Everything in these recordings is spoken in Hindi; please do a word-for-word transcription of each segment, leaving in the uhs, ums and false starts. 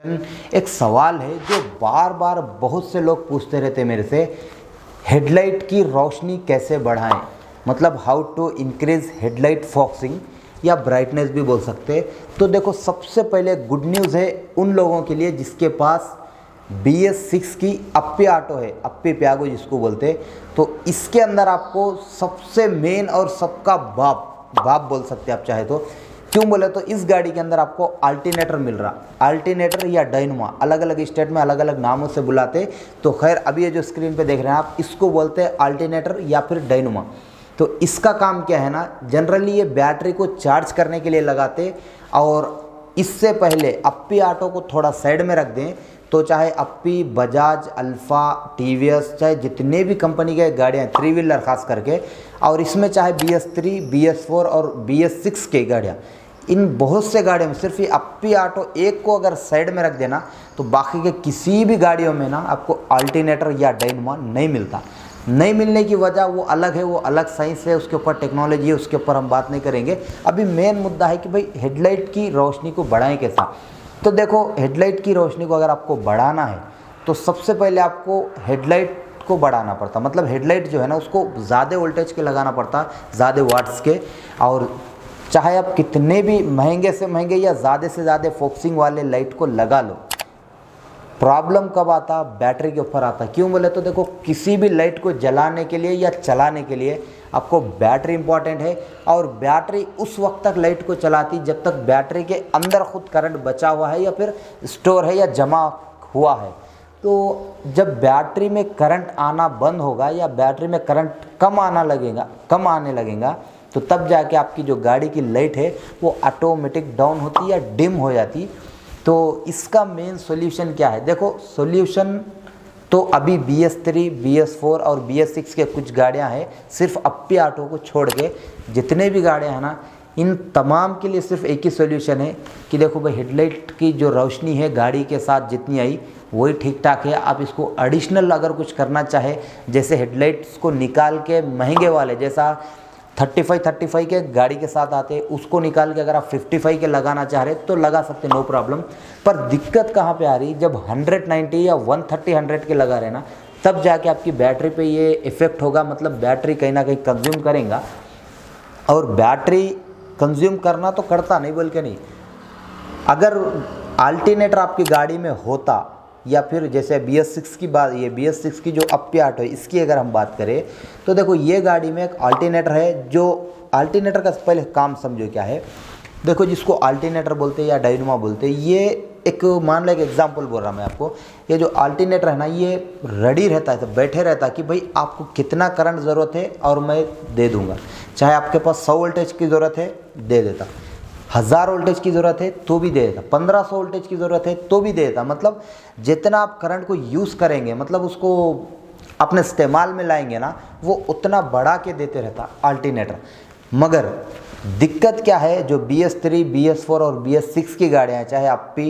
एक सवाल है जो बार बार बहुत से लोग पूछते रहते मेरे से, हेडलाइट की रोशनी कैसे बढ़ाएं, मतलब how to increase headlight focusing या ब्राइटनेस भी बोल सकते हैं। तो देखो, सबसे पहले गुड न्यूज़ है उन लोगों के लिए जिसके पास बी एस सिक्स की अप्पी ऑटो है, अप्पी प्यागो जिसको बोलते हैं। तो इसके अंदर आपको सबसे मेन और सबका बाप बाप बोल सकते हैं आप चाहे तो। क्यों बोले तो इस गाड़ी के अंदर आपको अल्टरनेटर मिल रहा, अल्टरनेटर या डायनोमा, अलग अलग स्टेट में अलग अलग नामों से बुलाते। तो खैर अभी ये जो स्क्रीन पे देख रहे हैं आप, इसको बोलते हैं अल्टरनेटर या फिर डायनोमा। तो इसका काम क्या है ना, जनरली ये बैटरी को चार्ज करने के लिए लगाते, और इससे पहले अप्पी ऑटो को थोड़ा साइड में रख दें तो चाहे Ape, Bajaj, Alfa, T V S, चाहे जितने भी कंपनी के गाड़ियाँ थ्री व्हीलर खास करके, और इसमें चाहे B S three, B S four और बी एस सिक्स की गाड़ियाँ, इन बहुत से गाड़ियों में सिर्फ ये अप्पी ऑटो एक को अगर साइड में रख देना तो बाकी के किसी भी गाड़ियों में ना आपको अल्टरनेटर या डायनोमा नहीं मिलता। नहीं मिलने की वजह वो अलग है, वो अलग साइंस है, उसके ऊपर टेक्नोलॉजी है, उसके ऊपर हम बात नहीं करेंगे। अभी मेन मुद्दा है कि भाई हेडलाइट की रोशनी को बढ़ाएं कैसा। तो देखो, हेडलाइट की रोशनी को अगर आपको बढ़ाना है तो सबसे पहले आपको हेडलाइट को बढ़ाना पड़ता, मतलब हेडलाइट जो है ना उसको ज़्यादा वोल्टेज के लगाना पड़ता, ज़्यादा वाट्स के। और चाहे आप कितने भी महंगे से महंगे या ज़्यादा से ज़्यादा फोकसिंग वाले लाइट को लगा लो, प्रॉब्लम कब आता, बैटरी के ऊपर आता। क्यों बोले तो देखो, किसी भी लाइट को जलाने के लिए या चलाने के लिए आपको बैटरी इंपॉर्टेंट है, और बैटरी उस वक्त तक लाइट को चलाती जब तक बैटरी के अंदर खुद करंट बचा हुआ है या फिर स्टोर है या जमा हुआ है। तो जब बैटरी में करंट आना बंद होगा या बैटरी में करंट कम आना लगेगा कम आने लगेगा तो तब जाके आपकी जो गाड़ी की लाइट है वो ऑटोमेटिक डाउन होती या डिम हो जाती। तो इसका मेन सॉल्यूशन क्या है, देखो सॉल्यूशन तो अभी B S three, B S four और बी एस सिक्स के कुछ गाड़ियां हैं, सिर्फ अप्पी ऑटो को छोड़ के जितने भी गाड़ियां हैं ना, इन तमाम के लिए सिर्फ एक ही सॉल्यूशन है कि देखो भाई, हेडलाइट की जो रोशनी है गाड़ी के साथ जितनी आई वही ठीक ठाक है। आप इसको एडिशनल अगर कुछ करना चाहे, जैसे हेडलाइट्स को निकाल के महंगे वाले, जैसा थर्टी फाइव थर्टी फाइव के गाड़ी के साथ आते, उसको निकाल के अगर आप फिफ्टी फाइव के लगाना चाह रहे तो लगा सकते, नो प्रॉब्लम। पर दिक्कत कहाँ पे आ रही, जब हंड्रेड नाइन्टी या वन थर्टी हंड्रेड के लगा रहे ना, तब जाके आपकी बैटरी पे ये इफ़ेक्ट होगा, मतलब बैटरी कहीं ना कहीं कंज्यूम करेगा। और बैटरी कंज्यूम करना तो करता नहीं, बोल के नहीं, अगर अल्टरनेटर आपकी गाड़ी में होता, या फिर जैसे बी एस सिक्स की बात, ये बी एस सिक्स की जो अप्पी ऑटो है इसकी अगर हम बात करें तो देखो, ये गाड़ी में एक अल्टरनेटर है। जो अल्टरनेटर का पहले काम समझो क्या है। देखो, जिसको अल्टरनेटर बोलते हैं या डायनोमा बोलते हैं, ये एक मान लो एक एग्जांपल बोल रहा मैं आपको, ये जो अल्टरनेटर है ना, ये रेडी रहता है, तो बैठे रहता है कि भाई आपको कितना करंट ज़रूरत है और मैं दे दूंगा। चाहे आपके पास सौ वोल्टेज की ज़रूरत है दे देता, हज़ार वोल्टेज की ज़रूरत है तो भी दे देता, पंद्रह सौ वोल्टेज की ज़रूरत है तो भी दे देता। मतलब जितना आप करंट को यूज़ करेंगे, मतलब उसको अपने इस्तेमाल में लाएंगे ना, वो उतना बढ़ा के देते रहता अल्टरनेटर। मगर दिक्कत क्या है, जो B S three, B S four और बी एस सिक्स की गाड़ियाँ हैं, चाहे अप्पी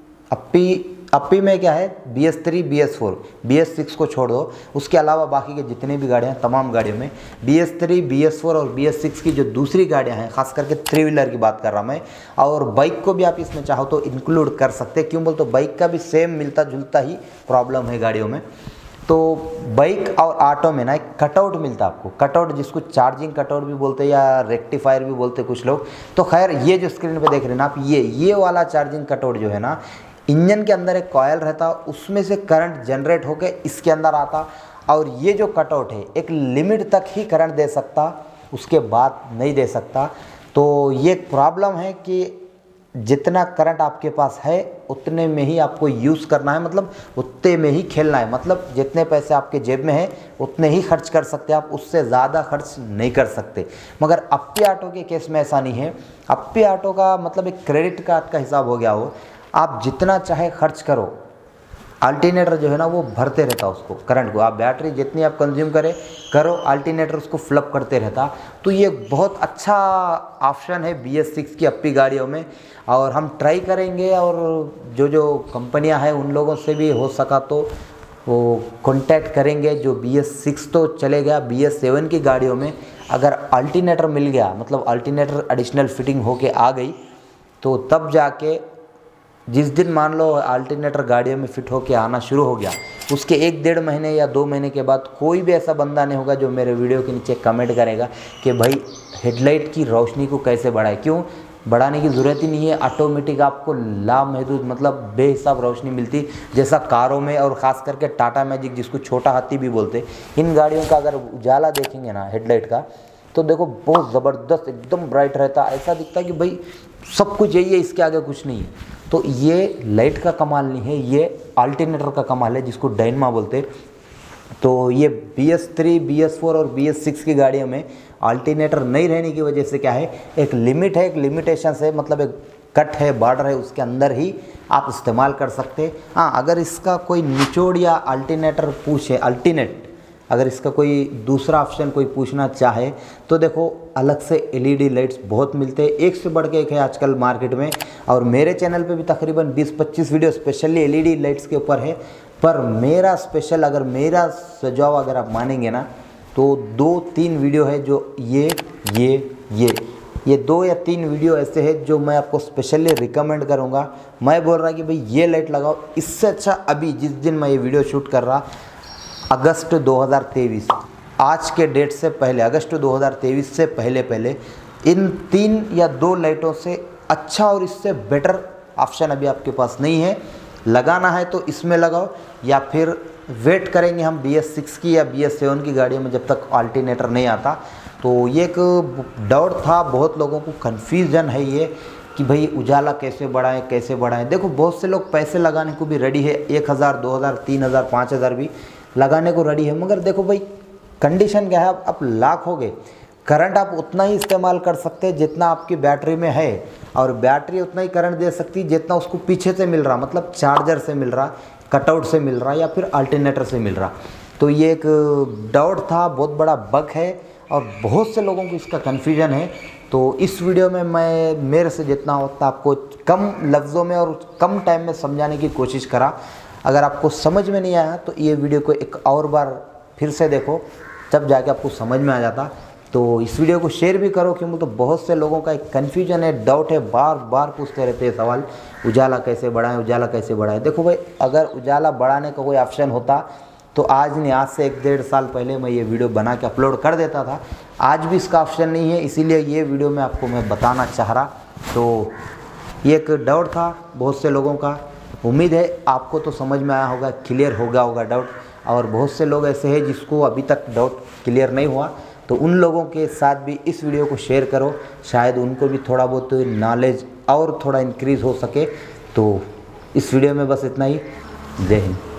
अप्पी अप्पी में क्या है, B S three, B S four, B S six को छोड़ दो, उसके अलावा बाकी के जितने भी गाड़ियाँ हैं, तमाम गाड़ियों में B S three, B S four और बी एस सिक्स की जो दूसरी गाड़ियाँ हैं, खास करके थ्री व्हीलर की बात कर रहा मैं, और बाइक को भी आप इसमें चाहो तो इंक्लूड कर सकते हैं। क्यों बोल तो बाइक का भी सेम मिलता जुलता ही प्रॉब्लम है गाड़ियों में। तो बाइक और ऑटो में ना एक कटआउट मिलता है आपको, कटआउट जिसको चार्जिंग कटआउट भी बोलते हैं या रेक्टिफायर भी बोलते हैं कुछ लोग। तो खैर, ये जो स्क्रीन पे देख रहे हैं ना आप, ये ये वाला चार्जिंग कटआउट जो है ना, इंजन के अंदर एक कॉयल रहता, उसमें से करंट जनरेट होकर इसके अंदर आता, और ये जो कटआउट है एक लिमिट तक ही करंट दे सकता, उसके बाद नहीं दे सकता। तो ये प्रॉब्लम है कि जितना करंट आपके पास है उतने में ही आपको यूज़ करना है, मतलब उतने में ही खेलना है, मतलब जितने पैसे आपके जेब में है उतने ही खर्च कर सकते हैं आप, उससे ज़्यादा खर्च नहीं कर सकते। मगर अप्पी ऑटो के केस में ऐसा नहीं है। अप्पी ऑटो का मतलब एक क्रेडिट कार्ड का हिसाब हो गया हो, आप जितना चाहे खर्च करो, अल्टरनेटर जो है ना वो भरते रहता उसको, करंट को। आप बैटरी जितनी आप कंज्यूम करें करो, अल्टरनेटर उसको फ्लप करते रहता। तो ये बहुत अच्छा ऑप्शन है बी एस सिक्स की अप्पी गाड़ियों में, और हम ट्राई करेंगे, और जो जो कंपनियां हैं उन लोगों से भी हो सका तो वो कॉन्टैक्ट करेंगे। जो बी एस सिक्स तो चले गया, बी एस सेवन की गाड़ियों में अगर अल्टरनेटर मिल गया, मतलब अल्टरनेटर एडिशनल फिटिंग होके आ गई, तो तब जाके जिस दिन मान लो अल्टरनेटर गाड़ियों में फिट होके आना शुरू हो गया, उसके एक डेढ़ महीने या दो महीने के बाद कोई भी ऐसा बंदा नहीं होगा जो मेरे वीडियो के नीचे कमेंट करेगा कि भाई हेडलाइट की रोशनी को कैसे बढ़ाए। क्यों बढ़ाने की ज़रूरत ही नहीं है, ऑटोमेटिक आपको लामहदूद मतलब बेहिसाब रोशनी मिलती, जैसा कारों में और ख़ास करके टाटा मैजिक जिसको छोटा हाथी भी बोलते, इन गाड़ियों का अगर उजाला देखेंगे ना हेडलाइट का, तो देखो बहुत ज़बरदस्त एकदम ब्राइट रहता, ऐसा दिखता है कि भाई सब कुछ यही है, इसके आगे कुछ नहीं है। तो ये लाइट का कमाल नहीं है, ये अल्टरनेटर का कमाल है जिसको डायनमा बोलते। तो ये B S three, B S four और बी एस सिक्स की गाड़ियों में अल्टरनेटर नहीं रहने की वजह से क्या है, एक लिमिट है, एक लिमिटेशन है, मतलब एक कट है, बॉर्डर है, उसके अंदर ही आप इस्तेमाल कर सकते हैं। हाँ, अगर इसका कोई निचोड़ या अल्टरनेटर पूछे, अल्टरनेट अगर इसका कोई दूसरा ऑप्शन कोई पूछना चाहे तो देखो अलग से एलईडी लाइट्स बहुत मिलते हैं, एक से बढ़ के एक है आजकल मार्केट में। और मेरे चैनल पे भी तकरीबन बीस पच्चीस वीडियो स्पेशली एलईडी लाइट्स के ऊपर है। पर मेरा स्पेशल, अगर मेरा सुझाव अगर आप मानेंगे ना, तो दो तीन वीडियो है जो ये ये ये ये दो या तीन वीडियो ऐसे हैं जो मैं आपको स्पेशली रिकमेंड करूँगा। मैं बोल रहा कि भाई ये लाइट लगाओ, इससे अच्छा अभी जिस दिन मैं ये वीडियो शूट कर रहा, अगस्त दो हज़ार तेईस, आज के डेट से पहले, अगस्त दो हज़ार तेईस से पहले पहले इन तीन या दो लाइटों से अच्छा और इससे बेटर ऑप्शन अभी आपके पास नहीं है। लगाना है तो इसमें लगाओ, या फिर वेट करेंगे हम बी एस सिक्स की या बी एस सेवन की गाड़ियों में जब तक अल्टरनेटर नहीं आता। तो ये एक डाउट था, बहुत लोगों को कन्फ्यूज़न है ये कि भाई उजाला कैसे बढ़ाएं कैसे बढ़ाएं। देखो बहुत से लोग पैसे लगाने को भी रेडी है, एक हज़ार दो हज़ार तीन हज़ार पाँच हज़ार भी लगाने को रेडी है, मगर देखो भाई कंडीशन क्या है, आप, आप लाख हो गए, करंट आप उतना ही इस्तेमाल कर सकते हैं जितना आपकी बैटरी में है, और बैटरी उतना ही करंट दे सकती है जितना उसको पीछे से मिल रहा, मतलब चार्जर से मिल रहा, कटआउट से मिल रहा या फिर अल्टरनेटर से मिल रहा। तो ये एक डाउट था, बहुत बड़ा बग है और बहुत से लोगों को इसका कन्फ्यूजन है। तो इस वीडियो में मैं मेरे से जितना होता आपको कम लफ्ज़ों में और कम टाइम में समझाने की कोशिश करा। अगर आपको समझ में नहीं आया तो ये वीडियो को एक और बार फिर से देखो, तब जाके आपको समझ में आ जाता। तो इस वीडियो को शेयर भी करो, क्योंकि तो बहुत से लोगों का एक कन्फ्यूजन है, डाउट है, बार बार पूछते रहते हैं सवाल, उजाला कैसे बढ़ाएं, उजाला कैसे बढ़ाएं। देखो भाई, अगर उजाला बढ़ाने का कोई ऑप्शन होता तो आज नहीं, आज से एक डेढ़ साल पहले मैं ये वीडियो बना के अपलोड कर देता था। आज भी इसका ऑप्शन नहीं है, इसीलिए ये वीडियो में आपको मैं बताना चाह रहा। तो ये एक डाउट था बहुत से लोगों का, उम्मीद है आपको तो समझ में आया होगा, क्लियर हो गया होगा डाउट। और बहुत से लोग ऐसे हैं जिसको अभी तक डाउट क्लियर नहीं हुआ, तो उन लोगों के साथ भी इस वीडियो को शेयर करो, शायद उनको भी थोड़ा बहुत नॉलेज और थोड़ा इंक्रीज़ हो सके। तो इस वीडियो में बस इतना ही। जय हिंद।